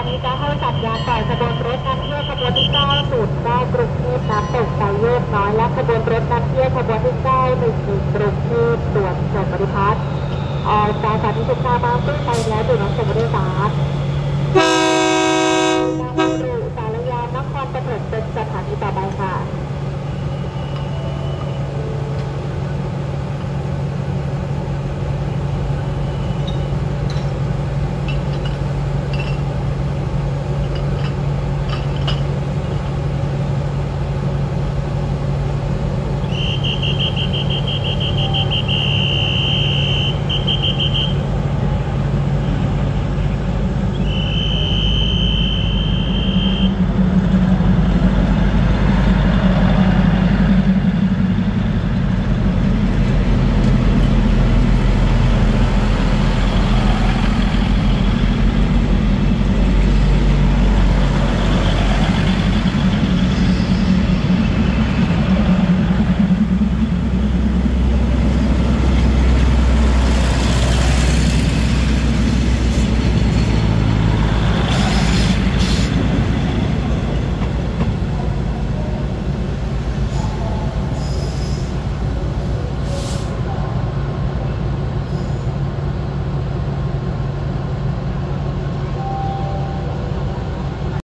นี้จะให้สัญญาณต่อขบวนรถนำเที่ยวขบวนที่909กรุงเทพน้ำตกไซโยกน้อยและขบวนรถนำเที่ยวขบวนที่911กรุงเทพด่วนชลบริพัตรออกจากสถานีสุขามาขึ้นไปแล้วดูน้องชมผู้โดยสาร